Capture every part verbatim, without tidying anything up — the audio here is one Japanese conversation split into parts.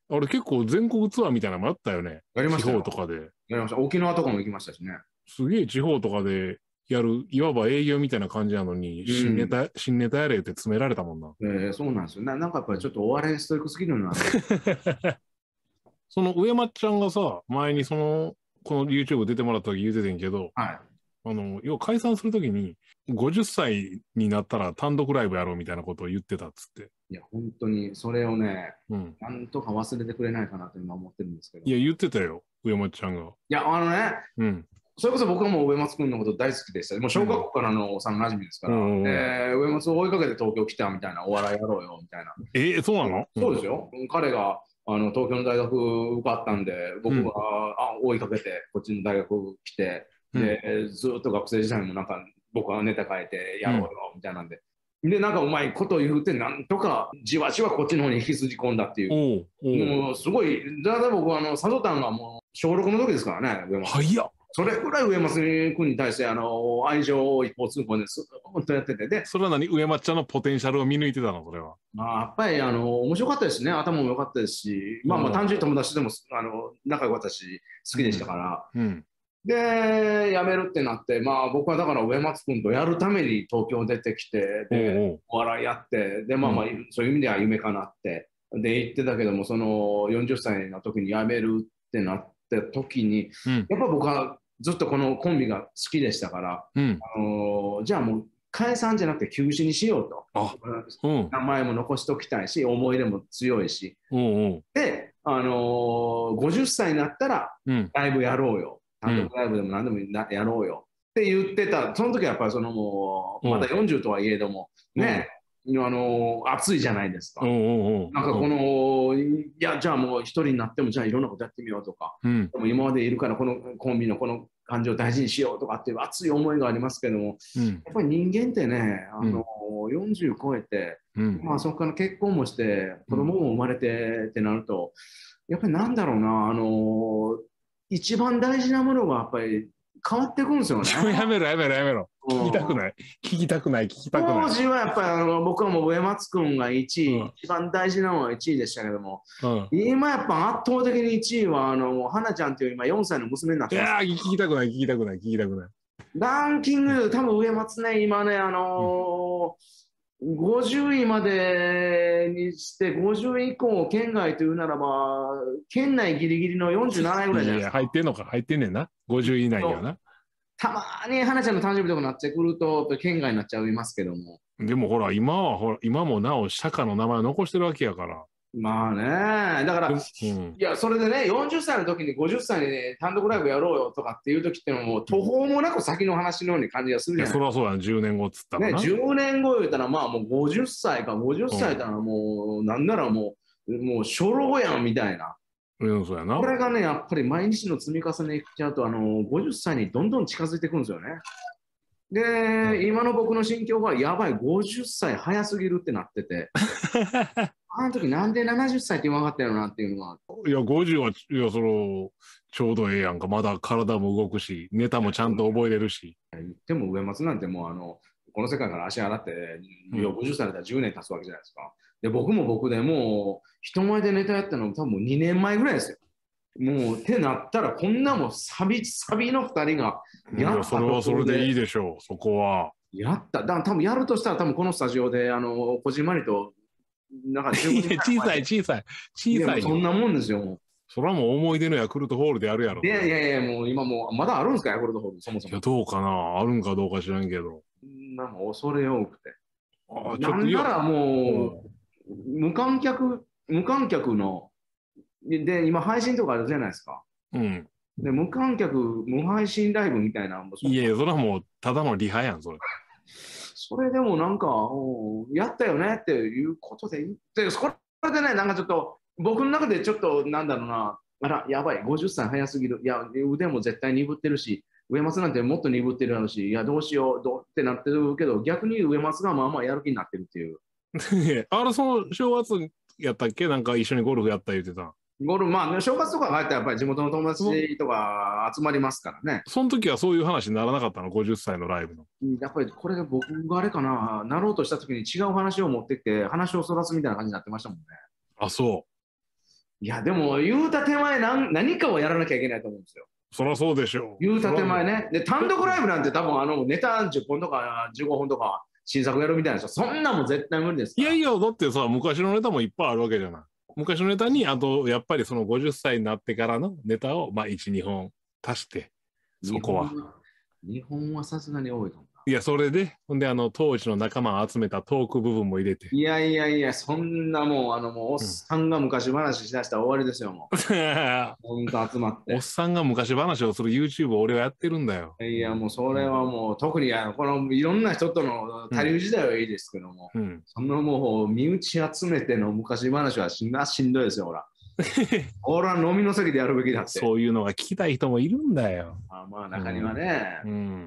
あれ結構全国ツアーみたいなのもあったよね。 やりましたよ。 地方とかで。 やりました。沖縄とかも行きましたしね。 すげえ地方とかでやる、いわば営業みたいな感じなのに、 うん新ネタ、新ネタやれって詰められたもんな。 えー、そうなんですよ。な、なんかやっぱりちょっとお笑いストイックすぎるな。 その上松ちゃんがさ、前にその、この YouTube 出てもらった時言うててんけど、 はい。 あの、要は解散するときに、ごじゅっさいになったら単独ライブやろうみたいなことを言ってたっつって。 いや、本当にそれをね、 うん。 なんとか忘れてくれないかなと今思ってるんですけど。 いや、言ってたよ、上松ちゃんが。 いや、あのね、 うん。 それこそ僕はもう上松君のこと大好きでした。もう小学校からの幼馴染ですから、 うんえー上松を追いかけて東京来たみたいな、お笑いやろうよみたいな。 えー、そうなの？ そうですよ。彼があの東京の大学受かったんで、僕は、 うん、 あ追いかけて、こっちの大学来て、で、うん、ずっと学生時代もなんか、僕はネタ変えてやろうよみたいなんで。うん、で、なんかうまいこと言うて、なんとかじわじわこっちの方に引きずり込んだっていう。おうおうもうすごい、だから僕はあの、佐藤丹がもう小ろくの時ですからね、上松。はいや。それぐらい上松君に対してあの愛情を一方通行ですっとやってて、で、 それは何？上松ちゃんのポテンシャルを見抜いてたの？それは。 まあ、やっぱりあの面白かったですね。頭も良かったですし、まあまあ単純に友達でもあの仲良かったし、好きでしたから。うんうん、で、辞めるってなって、まあ僕はだから上松君とやるために東京出てきて、で、お笑いやって、で、まあまあ、うん、そういう意味では夢かなって、で、言ってたけども、そのよんじゅっさいの時に辞めるってなった時に、うん、やっぱ僕はずっとこのコンビが好きでしたから、うん、あのじゃあもう解散じゃなくて休止にしようと。うん、名前も残しておきたいし、思い入れも強いし。うんうん、で、あのー、ごじゅっさいになったらライブやろうよ。単独ライブでも何でもやろうよ。って言ってた。その時はやっぱりそのもう、まだよんじゅうとはいえども、ね、あのー、暑いじゃないですか。なんかこの、いや、じゃあもう一人になっても、じゃあいろんなことやってみようとか、うん、でも今までいるからこのコンビのこの感情を大事にしようとかっていう熱い思いがありますけども、うん、やっぱり人間ってね、あのーうん、よんじゅう超えて、うん、まあそこから結婚もして子供も生まれてってなると、やっぱりなんだろうな、あのー、一番大事なものがやっぱり変わっていくんですよね。 やめろやめろやめろ。聞きたくない。聞きたくない、聞きたくない。 当時はやっぱりあの僕はもう上松君がいちい、うん、一番大事なのはいちいでしたけども、うん、今やっぱ圧倒的にいちいは、あの、花ちゃんという今よんさいの娘になってます。 いやー、聞きたくない、聞きたくない、聞きたくない。 ランキング、多分上松ね、今ね、あのーうん、ごじゅういまでにして、ごじゅうい以降、県外というならば、県内ギリギリのよんじゅうなないぐらいじゃないですか。 いや、入ってんのか、入ってんねんな。ごじゅうい以内にはな。 たまに花ちゃんの誕生日とかになってくると、県外になっちゃいますけども。 でもほら、今はほら、今もなお釈迦の名前を残してるわけやから。 まあね、だから、うん、いや、それでね、よんじゅっさいの時にごじゅっさいに、ね、単独ライブやろうよとかっていう時ってのも、途方もなく先の話のように感じがするじゃないですか。 そりゃそうだね、じゅうねんごっつったらな。 ね、じゅうねんご言うたら、まあもうごじゅっさいか、ごじゅっさいたらもう、うん、なんならもう、もう初老やんみたいな。 うん、そうやな。 これがね、やっぱり毎日の積み重ねいっちゃうと、あの、ごじゅっさいにどんどん近づいていくんですよね。で、うん、今の僕の心境は、やばい、ごじゅっさい早すぎるってなってて。あの時なんでななじゅっさいって言わなかったのなっていうのは。 いや、ごじゅうは、いや、その、ちょうどええやんか。まだ体も動くし、ネタもちゃんと覚えれるし。 言っても上松なんてもう、あの、この世界から足洗って、いや、ごじゅっさいだったらじゅうねん経つわけじゃないですか。で、僕も僕でもう、人前でネタやったの多分にねんまえぐらいですよ。もう、ってなったら、こんなもんサビ、サビのふたりがやった。それはそれでいいでしょう、そこは。 やった。だから多分やるとしたら、多分このスタジオで、あの、こじんまりと、 なんか小さい、小さい、小さい。 そんなもんですよ、もう。 それはもう思い出のヤクルトホールでやるやろ。 いやいやいや、もう今もう、まだあるんですか、ヤクルトホール、そもそも。 いや、どうかな。あるんかどうか知らんけど。 なんか恐れ多くて。あちょっとなんならもう、無観客、無観客の、で、今配信とかあるじゃないですか。うん。で、無観客、無配信ライブみたいな。 いやいや、それはもう、ただのリハやん、それ。 それでもなんか、やったよねっていうことで言って、それでね、なんかちょっと、僕の中でちょっと、なんだろうな、あら、やばい、ごじゅっさい早すぎる。いや、腕も絶対鈍ってるし、上松なんてもっと鈍ってるやろし、いや、どうしよう、どうってなってるけど、逆に上松がまあまあやる気になってるっていう。 あれ、その正月やったっけなんか一緒にゴルフやった言ってた。 ゴルフ、まあ、正月とか入ったらやっぱり地元の友達とか集まりますからね。 その時はそういう話にならなかったの ?ごじゅっさいのライブの。 やっぱりこれが僕があれかな、なろうとした時に違う話を持ってきて、話をそらすみたいな感じになってましたもんね。 あ、そいや、でも、言うた手前何、何かをやらなきゃいけないと思うんですよ。 そりゃそうでしょう。 言うた手前ね。で、単独ライブなんて多分、あの、ネタじゅっぽんとかじゅうごほんとか新作やるみたいな人、そんなもん絶対無理ですから。 いやいや、だってさ、昔のネタもいっぱいあるわけじゃない。昔のネタに、あと、やっぱりそのごじゅっさいになってからのネタを、まあ、いち、にほん足して、そこは。 日本はさすがに多いかも。 いや、それで、ほんで、あの、当時の仲間を集めたトーク部分も入れて。 いやいやいや、そんなもう、あの、もう、おっさんが昔話しだしたら終わりですよ、もう。ほんと集まって。 おっさんが昔話をする YouTube を俺はやってるんだよ。 いや、もう、それはもう、特に、あの、この、いろんな人との他流時代はいいですけども、うん、そのもう、身内集めての昔話はしんなしんどいですよ、ほら。俺は飲みの席でやるべきだって。 そういうのが聞きたい人もいるんだよ。 あまあ、中にはね、うん。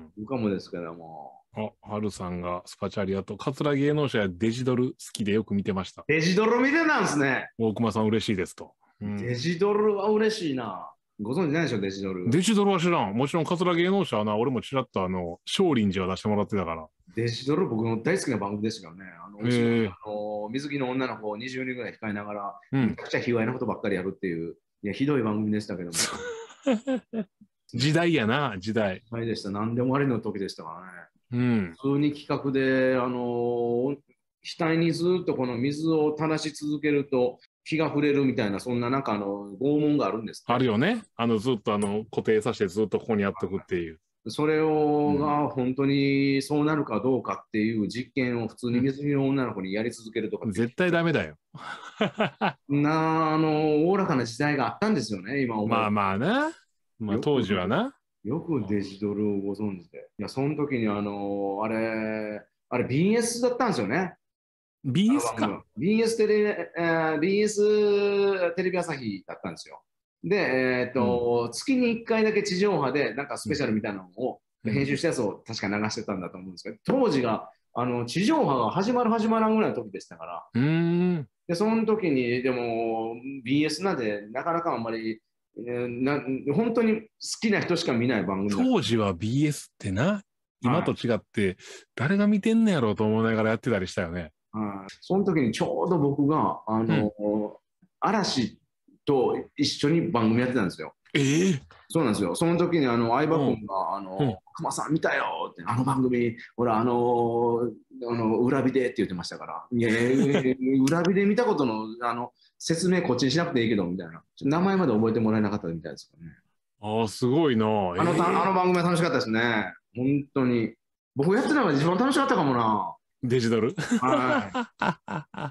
いるかもですけども。 あ、はるさんがスパチャリアと、桂芸能者やデジドル好きでよく見てました。 デジドル見てたんですね。 大熊さん嬉しいですと。 うん、デジドルは嬉しいな。ご存知ないでしょ、デジドル。 デジドルは知らん。もちろん桂芸能者はな、俺もちらっとあの、少林寺は出してもらってたから。 デジドル僕の大好きな番組ですよね。あの、えー、あの水着の女の子をにじゅうにんぐらい控えながら、うん、めちゃくちゃ卑猥なことばっかりやるっていう、いや、ひどい番組でしたけども。 時代やな、時代。 はいでした。何でもありの時でしたからね。 うん、 普通に企画で、あの額にずっとこの水を垂らし続けると火が触れるみたいな、そんななんかあの拷問があるんです、 ね、あるよね。あのずっとあの固定させてずっとここにやっておくっていう。 それを、うん、が本当にそうなるかどうかっていう実験を普通に水着の女の子にやり続けるとか、うん、 絶対ダメだよ。 なあのおおらかな時代があったんですよね、今思う。 まあまあな。まあ当時はな。 よくデジドルをご存知で。いや、その時にあのあれ、あれ ビーエス だったんですよね。 ビーエス か。 ビーエス テレ、えー、ビーエス テレビ朝日だったんですよ。で、えーっと、うん、月にいっかいだけ地上波でなんかスペシャルみたいなのを編集したやつを確か流してたんだと思うんですけど、当時があの地上波が始まる始まらんぐらいの時でしたから。 うんで、その時にでも ビーエス なんでなかなかあんまりな本当に好きな人しか見ない番組。 当時は ビーエス ってな、今と違って誰が見てんねやろうと思いながらやってたりしたよね。 はい、その時にちょうど僕があの、うん、嵐と一緒に番組やってたんですよ。 えー、 そうなんですよ。その時にあの相葉君が「あの熊さん見たよ」って「あの番組ほらあのあの裏ビデって言ってましたから「いや裏ビデ見たことのあの説明こっちにしなくていいけど」みたいな、名前まで覚えてもらえなかったみたいですからね。 ああすごいな、えー、 あのあの番組は楽しかったですね。本当に僕やってたのが一番楽しかったかもな。 デジタルはい。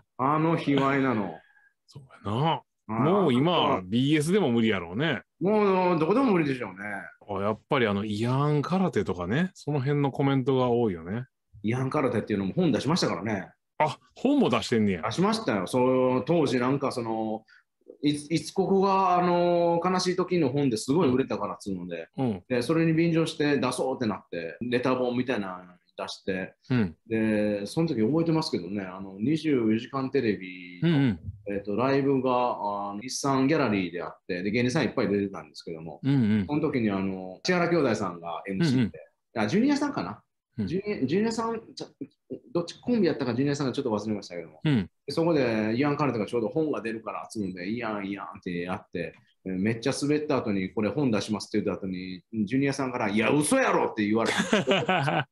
あの卑猥なの。 そうやな。もう今 ビーエス でも無理やろうね。 もうどこでも無理でしょうね。 あやっぱりあのイアン空手とかね、その辺のコメントが多いよね。 イアン空手っていうのも本出しましたからね。 あ、本も出してんねや。 出しましたよ。その当時なんかそのい, いつここがあの悲しい時の本ですごい売れたからっつうので、うん、でそれに便乗して出そうってなってネタ本みたいなの出して、うん、でその時覚えてますけどね、あのにじゅうよじかんテレビの、うんうんえー、とライブがあの日産ギャラリーであってで芸人さんいっぱい出てたんですけども、うんうん、その時にあの千原兄弟さんが エムシー で、うんうん、あジュニアさんかな、うん、ジュニア、ジュニアさんどっちコンビやったかジュニアさんがちょっと忘れましたけども、うん、そこでイアン・カルテがちょうど本が出るからっつうんでイアンイアンってやってめっちゃ滑った後にこれ本出しますって言った後にジュニアさんからいや嘘やろって言われた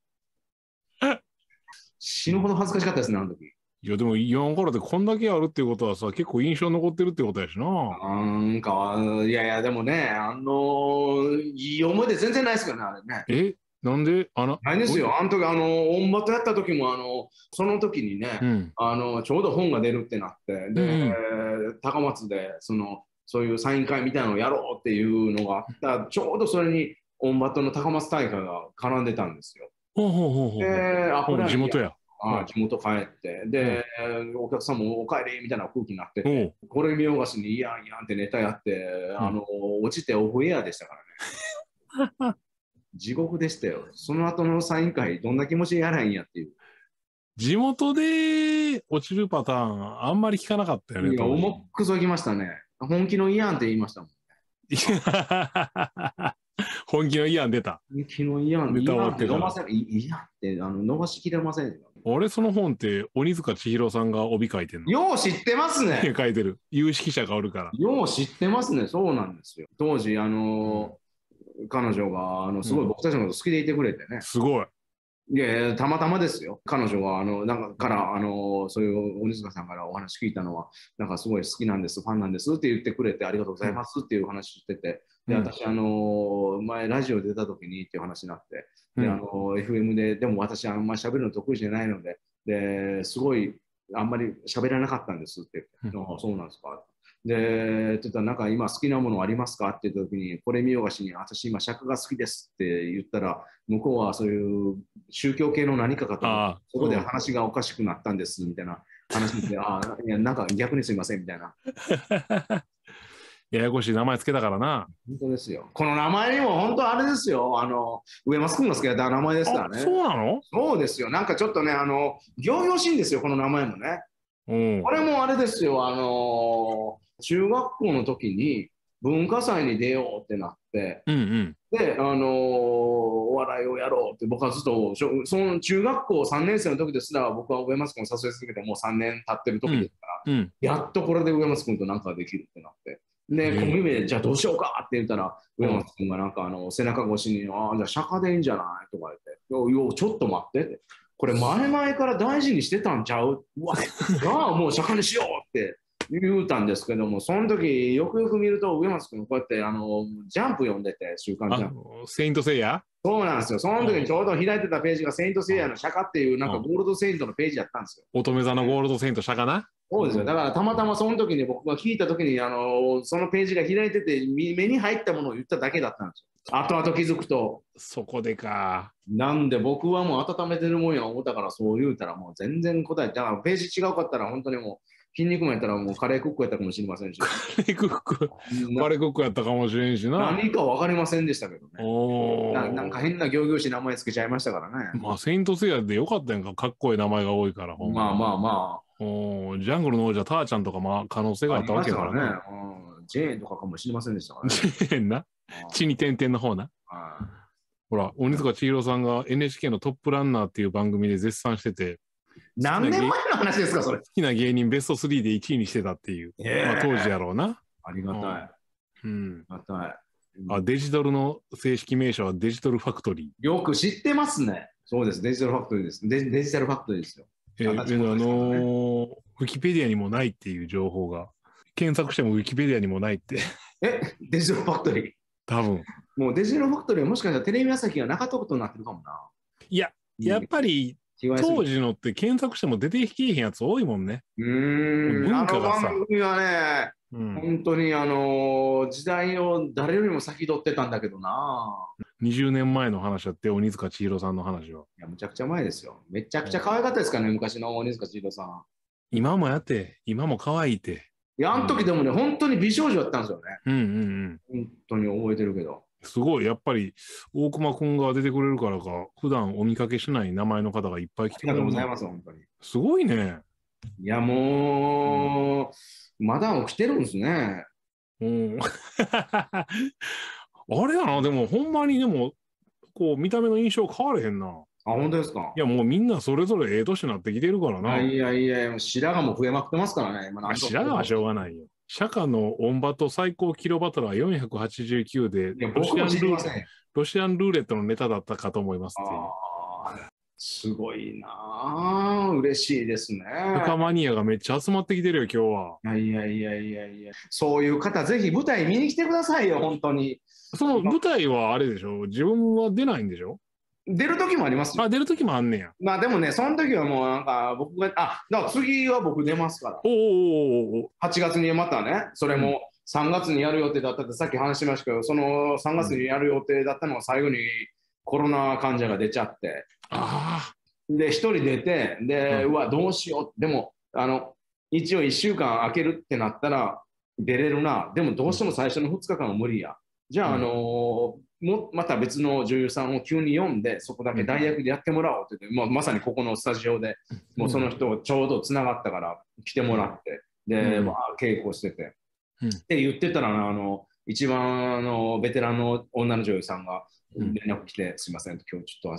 死ぬほど恥ずかしかったですねあの時。 いやでもイアン・カルテこんだけあるっていうことはさ結構印象残ってるってことやしな。 なんかいやいやでもねあのいい思い出全然ないですけどねあれね。 えなんであのないですよ。あの時あのオンバトやった時もあのその時にね、うん、あのちょうど本が出るってなってで、うん、高松でそのそういうサイン会みたいなのをやろうっていうのがあったちょうどそれにオンバトの高松大会が絡んでたんですよ。 ほうほうほうほう。 であこれは地元や。 あ地元帰ってで、うん、お客さんもお帰りみたいな空気になってて、これ見よがしにいやんいやんってネタやって、うん、あの落ちてオフエアでしたからね。地獄でしたよ。その後のサイン会、どんな気持ちでやらへんやっていう。 地元で落ちるパターン、あんまり聞かなかったよね。 いや、重くそきましたね。本気のイアンって言いましたもんね。 本気のイアン出た。 本気のイアン、イアンって伸ばせ、イアンってあの伸ばしきれませんよ。 俺その本って鬼塚千尋さんが帯書いてんの。 よう知ってますね。 書いてる。有識者がおるから。 よう知ってますね。そうなんですよ。当時、あのー、彼女が、あの、すごい僕たちのこと好きでいてくれてね。 すごい。 いやいや、たまたまですよ。彼女が、あの、なんかから、あの、そういう鬼塚さんからお話聞いたのは、なんかすごい好きなんです、ファンなんですって言ってくれて、ありがとうございますっていう話してて、で、私、あの、前、ラジオ出た時にっていう話になって、で、あの、エフエム で、でも私、あんまり喋るの得意じゃないので、で、すごい、あんまり喋らなかったんですって言って、ああ、そうなんですか。で、って言ったら、なんか今好きなものありますかって言った時に、これ見よがしに、私今釈迦が好きですって言ったら、向こうはそういう宗教系の何かかとか、そこで話がおかしくなったんですみたいな話で、ああ、いや、なんか逆にすいませんみたいな。 ややこしい名前つけたからな。 本当ですよ。この名前にも本当あれですよ。あの、上松君が好きだった名前ですからね。 そうなの？ そうですよ。なんかちょっとね、あの、仰々しいんですよ、この名前もね。うん、これもあれですよ、あのー、中学校の時に文化祭に出ようってなって、 うんうん、 で、あのー、お笑いをやろうって僕はずっと、その中学校さんねん生の時ですら、僕は上松君を誘い続けてもうさんねん経ってる時ですから、うんうん、やっとこれで上松君となんかできるってなって。で、コンビ名でじゃあどうしようかって言ったら、上松君がなんかあの背中越しに、ああ、じゃあ釈迦でいいんじゃないとか言って、よ、ちょっと待ってって。これ前々から大事にしてたんちゃう？うわ、ああ、もう釈迦にしようって言うたんですけども、その時よくよく見ると上松君こうやってあのジャンプ読んでて、週刊ジャンプ。 セイントセイヤ？ そうなんですよ。その時にちょうど開いてたページがセイントセイヤの釈迦っていうなんかゴールドセイントのページだったんですよ。 乙女座のゴールドセイント釈迦な。 そうですよ。だからたまたまその時に僕が聞いた時にあのそのページが開いてて目に入ったものを言っただけだったんですよ。後々気づくと。 そこでか。 なんで僕はもう温めてるもんや思ったからそう言うたらもう全然答え。だからページ違うかったら本当にもう筋肉もやったらもうカレークックやったかもしれませんし。 カレークックカレークックやったかもしれんしな。 何か分かりませんでしたけどね。おな, なんか変な仰々しい名前つけちゃいましたからね。 まあセイントセイヤでよかったやんか。かっこいい名前が多いから。 まあまあまあ。 おジャングルの王者ターちゃんとかも可能性があったわけだからね。 うん、ジェーンとかかもしれませんでしたからね。 ジェーンな。地に点々の方な。ほら、鬼塚千尋さんが エヌエイチケー のトップランナーっていう番組で絶賛してて。 何年前の話ですか、それ。好きな芸人ベストスリーでいちいにしてたっていう。えーまあ、当時やろうな。 ありがたい。 うん。 ありがたい。 あ、デジタルの正式名称はデジタルファクトリー。よく知ってますね。そうです。デジタルファクトリーです。デ, デジタルファクトリーですよ。 えー、あのー、ウィキペディアにもないっていう情報が。検索してもウィキペディアにもないって。 え、デジタルファクトリー。 多分。 もうデジタルファクトリーはもしかしたらテレビ朝日がなかったことになってるかもな。 いや、やっぱり、当時のって検索しても出てきへんやつ多いもんね。 うーん。文化がさ。あの番組はね、うん、本当にあのー、時代を誰よりも先取ってたんだけどな。 にじゅうねんまえの話だって、鬼塚千尋さんの話は。 いや、むちゃくちゃ前ですよ。めちゃくちゃ可愛かったですからね、昔の鬼塚千尋さん。 今もやって、今も可愛いって。 いや、あの時でもね、うん、本当に美少女だったんですよね。 うんうんうん。 本当に覚えてるけど。 すごい、やっぱり、大熊くんが出てくれるからか、普段お見かけしない名前の方がいっぱい来てくれる。 ありがとうございます、本当に。 すごいね。 いや、もう、うん、まだ起きてるんですね。 うん。あれやな、でも、ほんまにでも、こう、見た目の印象変われへんな。 あ、本当ですか。 いや、もうみんなそれぞれええ年になってきてるからな。 いやいやいや、白髪も増えまくってますからね。 今白髪はしょうがないよ。釈迦のオンバト最高キロバトルはよんひゃくはちじゅうきゅうでロシアンルー、ロシアンルーレットのネタだったかと思いますっていう。 あすごいなぁ。嬉しいですね。 釈迦マニアがめっちゃ集まってきてるよ、今日は。 いやいやいやいやいや。そういう方、ぜひ舞台見に来てくださいよ、本当に。 その舞台はあれでしょ、自分は出ないんでしょ。 出る時もありますよ。 あ、出る時もあんねや。 まあでもね、その時はもうなんか僕が、あ、だから次は僕出ますから。 おーおーおーはちがつにまたね、それもさんがつにやる予定だったってさっき話しましたけど、そのさんがつにやる予定だったのが最後にコロナ患者が出ちゃって、 あで、一人出て、で、うん、うわ、どうしよう。でも、あの、一応いっしゅうかん空けるってなったら出れるな。でもどうしても最初のふつかかんは無理や。じゃあ、うん、あのー、もまた別の女優さんを急に呼んでそこだけ代役でやってもらおうって言って、うん、まあ、まさにここのスタジオでもうその人ちょうどつながったから来てもらって、で、うんまあ、稽古してて、うん、って言ってたらあの一番あのベテランの女の女優さんが連絡来て、うん、すいません今日ちょっと朝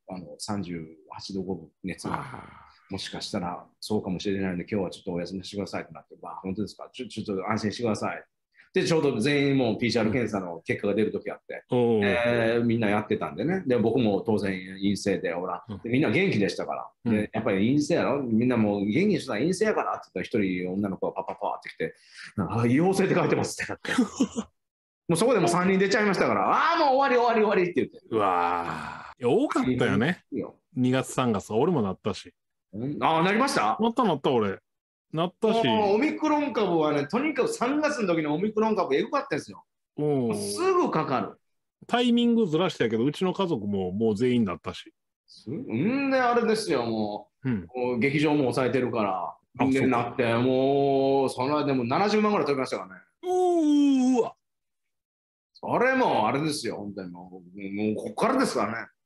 あのさんじゅうはちどごぶ熱がもしかしたらそうかもしれないので今日はちょっとお休みしてくださいってなって、まあ、本当ですかちょ、ちょっと安心してください。で、ちょうど全員もう ピーシーアール 検査の結果が出るときあって、うんえー、みんなやってたんでね。で、僕も当然陰性で、ほら、でみんな元気でしたから。うん、でやっぱり陰性やろみんなもう元気にしたら陰性やからって言ったら一人女の子がパパパってきて、あ、陽性って書いてますってなって。もうそこでもさんにん出ちゃいましたから、ああ、もう終わり終わり終わりって言って。 うわー。多かったよね。にがつさんがつ、俺もなったし。 ああ、なりましたなったなった、俺。なったし。 オミクロン株はね、とにかくさんがつの時のオミクロン株、エグかったですよ。すぐかかる。 タイミングずらしたけど、うちの家族ももう全員だったし。 うんで、あれですよ、もう、うん、もう劇場も抑えてるから、でなって、もう、そのでもななじゅうまんぐらい飛びましたからね。うーわ。それもあれですよ、本当にもう、もうここからですからね。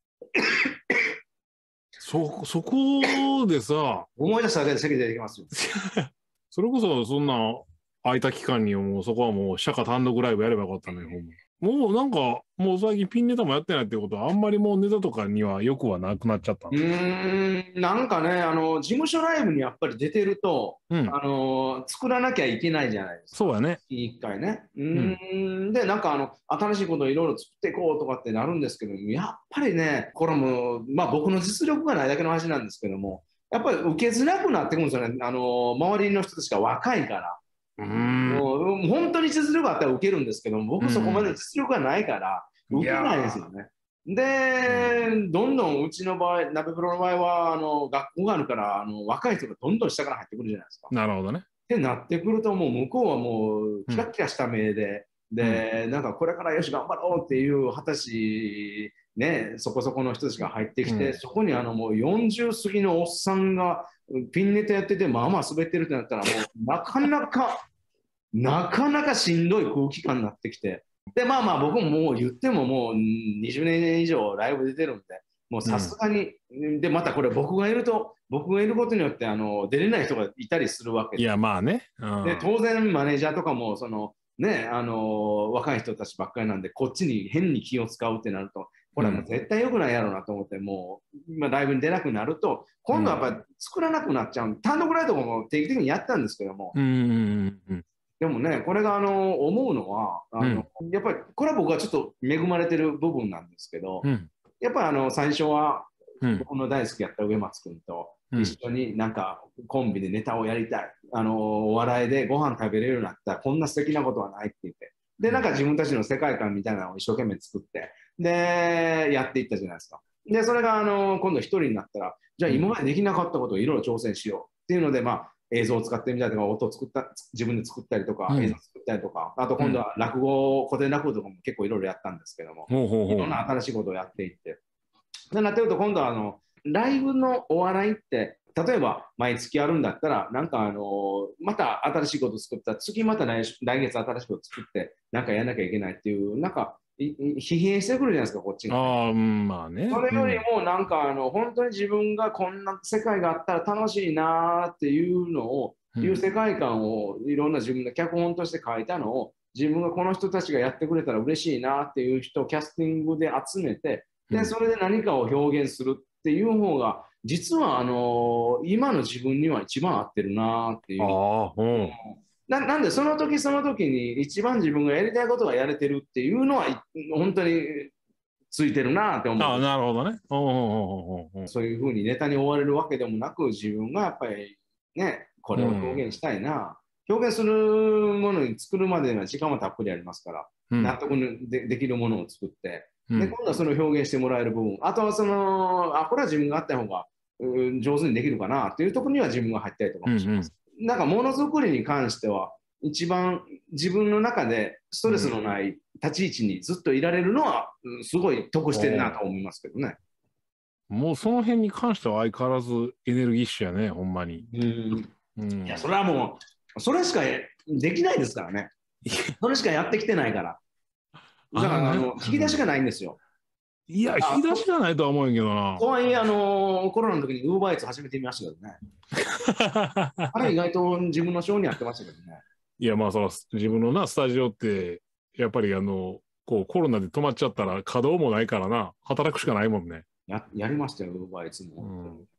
そ、そこでさ、 思い出しただけで席出てきますよ。 それこそ、そんな空いた期間に、もうそこはもう社歌単独ライブやればよかったのよ、もうなんか、もう最近ピンネタもやってないってことは、あんまりもうネタとかにはよくはなくなっちゃったうーん、なんかね、あの、事務所ライブにやっぱり出てると、うん、あの、作らなきゃいけないじゃないですか。 そうやね。 一回ね。うん、うん、で、なんかあの、新しいことをいろいろ作っていこうとかってなるんですけど、やっぱりね、これも、まあ僕の実力がないだけの話なんですけども、やっぱり受けづらくなってくるんですよね。あの、周りの人たちが若いから。うんもう本当に実力があったら受けるんですけど僕そこまで実力がないから受けないですよね。で、どんどんうちの場合、鍋プロの場合はあの学校があるからあの若い人がどんどん下から入ってくるじゃないですか。 なるほどね。 ってなってくるともう向こうはもうキラキラした目で、うん、で、なんかこれからよし頑張ろうっていう二十歳ね、そこそこの人たちが入ってきて、うん、そこにあのもうよんじゅう過ぎのおっさんがピンネタやっててまあまあ滑ってるってなったらもうなかなかなかなかしんどい空気感になってきて。で、まあまあ僕ももう言ってももうにじゅうねん以上ライブ出てるんで、もうさすがに、うん、で、またこれ僕がいると、僕がいることによってあの出れない人がいたりするわけで。 いや、まあね。 うん、で、当然マネージャーとかも、その、ね、あの、若い人たちばっかりなんで、こっちに変に気を使うってなると、これはもう絶対良くないやろうなと思って、もう、今ライブに出なくなると、今度はやっぱり作らなくなっちゃう。うん、単独ライブとかも定期的にやったんですけども、 うんうんうんでもね、これがあの思うのはあの、うん、やっぱりこれは僕はちょっと恵まれてる部分なんですけど、うん、やっぱりあの最初は僕の大好きやった植松君と一緒になんかコンビでネタをやりたい、あのお笑いでご飯食べれるようになったらこんな素敵なことはないって言って、でなんか自分たちの世界観みたいなのを一生懸命作ってでやっていったじゃないですか。でそれがあの今度一人になったら、じゃあ今までできなかったことをいろいろ挑戦しようっていうので、まあ映像を使ってみたりとか、音を作った自分で作ったりとか、うん、映像作ったりとか、あと今度は落語、うん、古典落語とかも結構いろいろやったんですけども、いろんな新しいことをやっていって。でなってると、今度はあのライブのお笑いって、例えば毎月やるんだったら、なんかあのまた新しいことを作ったら、次また 来, 来月新しいことを作って、なんかやらなきゃいけないっていう、なんか、疲弊してくるじゃないですか、こっちが。 ああ、まあね。 それよりも、なんか、あの、本当に自分がこんな世界があったら楽しいなっていうのを、うん、いう世界観をいろんな自分が脚本として書いたのを、自分がこの人たちがやってくれたら嬉しいなっていう人をキャスティングで集めて、で、それで何かを表現するっていう方が、実は、あの、今の自分には一番合ってるなっていう。 ああ、うん。 な, なんでその時その時に一番自分がやりたいことがやれてるっていうのは本当についてるなって思う。 ああ、なるほどね。おうおうおうおうそういうふうにネタに追われるわけでもなく、自分がやっぱりね、これを表現したいな。うん、表現するものに作るまでには時間はたっぷりありますから、うん、納得 で, できるものを作って、うん、で今度はその表現してもらえる部分、あとはその、あ、これは自分があった方が、うん、上手にできるかなっていうところには自分が入ったりとかもします。うんうん、なんかものづくりに関しては一番自分の中でストレスのない立ち位置にずっといられるのはすごい得してるなと思いますけどね。 もうその辺に関しては相変わらずエネルギッシュやね、ほんまに。 うんうん、いやそれはもうそれしかできないですからね。それしかやってきてないから。だからあの引き出しがないんですよ。 いや、引き出しじゃないとは思うんやけどな。 とはいえ、あのー、コロナの時にウーバーイーツ始めてみましたけどね。あれ意外と自分の性に合ってましたけどね。 いや、まあ、その自分のな、スタジオって、やっぱりあの、こうコロナで止まっちゃったら稼働もないからな、働くしかないもんね。 ややりましたよ、ウーバーイーツも。